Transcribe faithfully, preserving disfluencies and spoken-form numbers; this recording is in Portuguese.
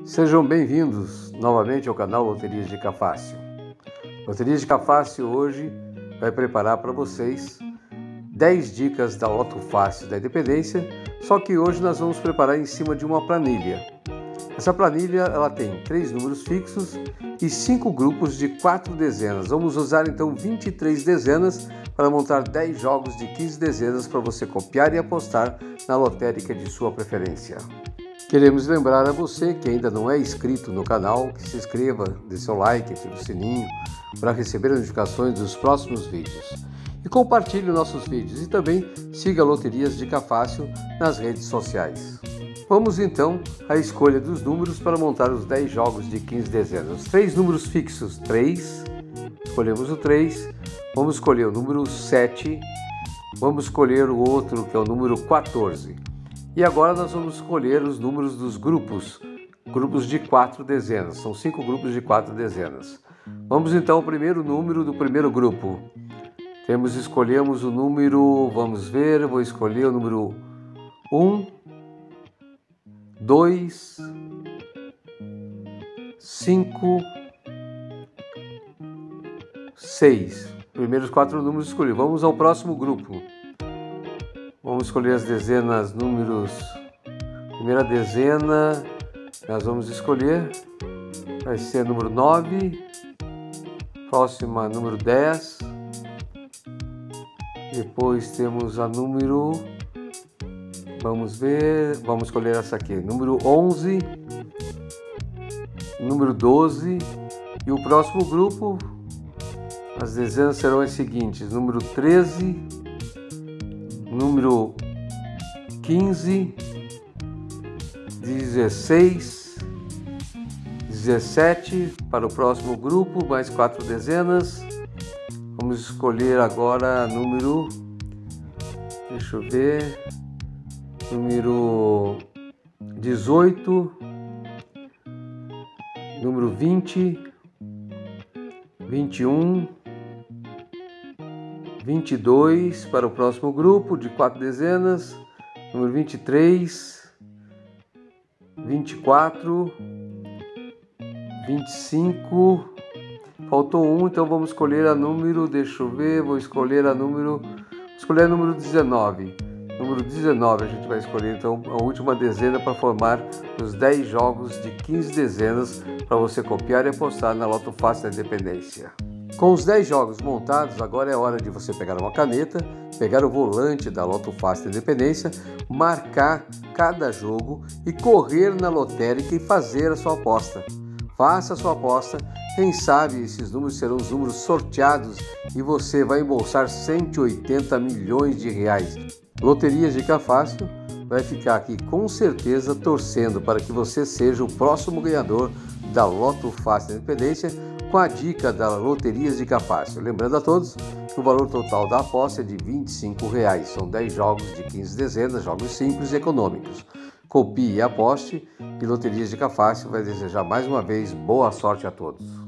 Sejam bem-vindos novamente ao canal Loterias Dica Fácil. Loterias Dica Fácil hoje vai preparar para vocês dez dicas da Loto Fácil da Independência, só que hoje nós vamos preparar em cima de uma planilha. Essa planilha ela tem três números fixos e cinco grupos de quatro dezenas. Vamos usar então vinte e três dezenas para montar dez jogos de quinze dezenas para você copiar e apostar na lotérica de sua preferência. Queremos lembrar a você que ainda não é inscrito no canal, que se inscreva, dê seu like, ative o sininho para receber as notificações dos próximos vídeos. E compartilhe nossos vídeos e também siga Loterias Dica Fácil nas redes sociais. Vamos então à escolha dos números para montar os dez jogos de quinze dezenas. Os três números fixos, três, escolhemos o três, vamos escolher o número sete, vamos escolher o outro que é o número quatorze. E agora nós vamos escolher os números dos grupos, grupos de quatro dezenas, são cinco grupos de quatro dezenas. Vamos então ao primeiro número do primeiro grupo. Temos, escolhemos o número, vamos ver, vou escolher o número um, dois, cinco, seis. Primeiros quatro números escolhidos. Vamos ao próximo grupo. Vamos escolher as dezenas, números. Primeira dezena, nós vamos escolher, vai ser número nove. Próxima, número dez. Depois temos a número, vamos ver, vamos escolher essa aqui, número onze, número doze. E o próximo grupo, as dezenas serão as seguintes, número treze, número quinze, dezesseis, dezessete para o próximo grupo, mais quatro dezenas. Vamos escolher agora número, deixa eu ver, número dezoito, número vinte, vinte e um, vinte e dois para o próximo grupo de quatro dezenas, número vinte e três, vinte e quatro, vinte e cinco, faltou um, então vamos escolher a número, deixa eu ver, vou escolher a número, vou escolher a número dezenove. Número dezenove a gente vai escolher então a última dezena para formar os dez jogos de quinze dezenas para você copiar e apostar na Loto Fácil da Independência. Com os dez jogos montados, agora é hora de você pegar uma caneta, pegar o volante da Loto Fácil da Independência, marcar cada jogo e correr na lotérica e fazer a sua aposta. Faça a sua aposta, quem sabe esses números serão os números sorteados e você vai embolsar cento e oitenta milhões de reais. Loterias Dica Fácil vai ficar aqui com certeza torcendo para que você seja o próximo ganhador da Loto Fácil da Independência com a dica da Loterias Dica Fácil. Lembrando a todos que o valor total da aposta é de vinte e cinco reais. São dez jogos de quinze dezenas, jogos simples e econômicos. Copie e aposte e Loterias Dica Fácil vai desejar mais uma vez boa sorte a todos.